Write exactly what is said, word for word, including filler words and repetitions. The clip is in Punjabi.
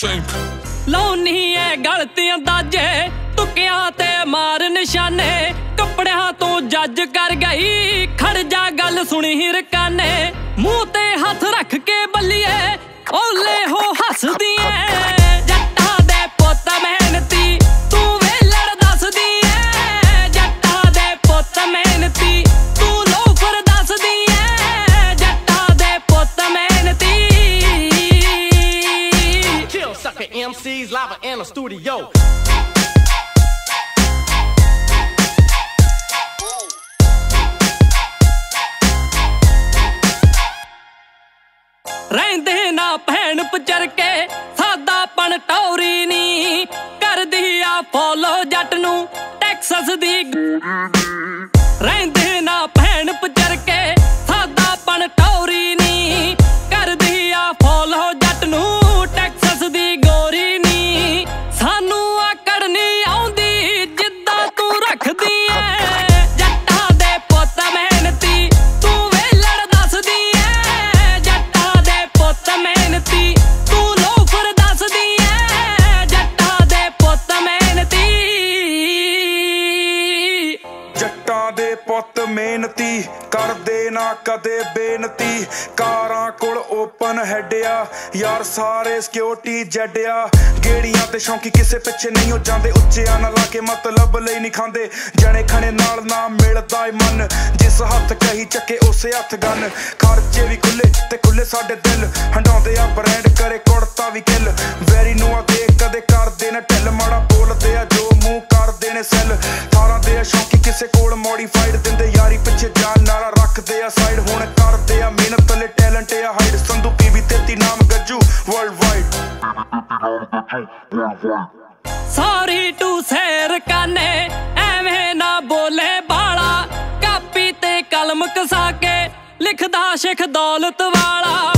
ਲਾਉਣੀ ਐ ਗਲਤੀ ਅੰਦਾਜ਼ੇ ਤੁਕਿਆਂ ਤੇ ਮਾਰ ਨਿਸ਼ਾਨੇ ਕੱਪੜਿਆਂ ਤੋਂ ਜੱਜ ਕਰ ਗਈ ਖੜ ਜਾ ਗੱਲ ਸੁਣੀ ਹਿਰਕਾਨੇ ਮੂੰਹ ਤੇ ਹੱਥ ਰੱਖ ਕੇ ਬੱਲੀਏ ਓਲੇ ਹੋ ਹੱਸਦੀ ਐ ਜੱਟਾਂ ਦੇ ਪੁੱਤ ਮਿਹਨਤੀ ਤੂੰ ਵੇਲੜ ਦੱਸਦੀ ਐ ਜੱਟਾਂ ਦੇ ਪੁੱਤ ਮਿਹਨਤੀ ਤੂੰ ਲੋਫਰ ਦੱਸਦੀ ਐ ਜੱਟਾਂ ਦੇ ਪੁੱਤ ਮਿਹਨਤੀ Kill sucker M Cs live in the studio ਰਹਿੰਦੇ ਨਾ ਭੈਣ ਪਚਰ ਕੇ ਸਾਦਾ ਪਣ ਟੌਰੀ ਨੀ ਕਰਦੀ ਆ ਫੋਲੋ ਜੱਟ ਨੂੰ ਟੈਕਸਸ ਦੀ ਰਹਿੰਦੇ ਨਾ ਭੈਣ ਪਚਰ ਕੇ ਸਾਦਾ ਪਣ ਟੌਰੀ ਨੀ ਕਰਦੀ ਆ ਫੋਲੋ ਜੱਟ ਨੂੰ ਟੈਕਸਸ ਦੀ ਗੋਰੀ ਨੀ ਸਾਨੂੰ ਆਕੜ ਨੀ ਆਉਂਦੀ ਜਿੱਦਾਂ ਤੂੰ ਰੱਖਦੀ ਐ ਜੱਟਾਂ ਦੇ ਪੁੱਤ ਮਿਹਨਤੀ ਤੂੰ ਵੇਲੜ ਦੱਸਦੀ ਐ ਜੱਟਾਂ ਦੇ ਪੁੱਤ ਮਿਹਨਤੀ ਤੂੰ ਲੋਫਰ ਦੱਸਦੀ ਐ ਜੱਟਾਂ ਦੇ ਪੁੱਤ ਮਿਹਨਤੀ ਜੱਟਾਂ ਦੇ ਪੁੱਤ ਮਿਹਨਤੀ ਕਰਦੇ ਨਾ ਕਦੇ ਬੇਨਤੀ ਕਾਰਾਂ ਕੋਲ ਓਪਨ ਹੈਡਿਆ ਯਾਰ ਸਾਰੇ ਸਿਕਿਉਰਿਟੀ ਜੱਡਿਆ ਗੇੜੀਆਂ ਤੇ ਸ਼ੌਂਕੀ ਕਿਸੇ ਪਿੱਛੇ ਨਹੀਂ ਹੋ ਜਾਂਦੇ ਉੱਚਿਆਂ ਨਾ ਲਾ ਕੇ ਮਤਲਬ ਲਈ ਨਹੀਂ ਖਾਂਦੇ ਜਣੇ ਖਣੇ ਨਾਲ ਨਾ ਮਿਲਦਾ ਏ ਮਨ ਜਿਸ ਹੱਥ ਕਹੀ ਚੱਕੇ ਉਸੇ ਹੱਥ ਗਨ ਖਰਚੇ ਵੀ ਖੁੱਲੇ ਤੇ ਖੁੱਲੇ ਸਾਡੇ ਦਿਲ ਹੰਡਾਉਂਦੇ ਆ ਬ੍ਰਾਂਡ ਕਰੇ ਕੁੜਤਾ ਵੀ ਕਿੱਲ ਵੈਰੀ ਨੂੰ ਆ ਦੇਖ ਕਦੇ ਕਰਦੇ ਨਾ ਢਿੱਲ ਮਾੜਾ ਬੋਲਦੇ ਆ ਜੋ ਮੂੰਹ ਕਰਦੇ ਨੇ ਸੈੱਲ ਥਾਰਾਂ ਦੇ ਆ ਸ਼ੌਂਕੀ ਕਿਸੇ ਕੋਲ ਮੋਡੀਫਾਈਡ ਦਿੰਦੇ ਯਾਰੀ ਪਿੱਛੇ ਜਾਨ ਨਾਲਾ ਰੱਖਦੇ ਆ ਸਾਈਡ ਹੁਣ ਕਰਦੇ ਆ ਮਿਹਨਤ ਲੈ ਟੈਲੈਂਟ ਆ ਹਾਈਡ ਸੰਧੂ ਪੀ ਵੀ ਤੇਤੀ ਨਾਮ ਗੱਜੂ ਵਰਲਡ ਵਾਈਡ ਸੌਰੀ ਟੂ ਸੇਰ ਕਾਨੇ ਐਵੇਂ ਨਾ ਬੋਲੇ ਬਾਲਾ ਕਾਪੀ ਤੇ ਕਲਮ ਕਸਾ ਕੇ ਲਿਖਦਾ ਸ਼ੇਖ ਦੌਲਤ ਵਾਲਾ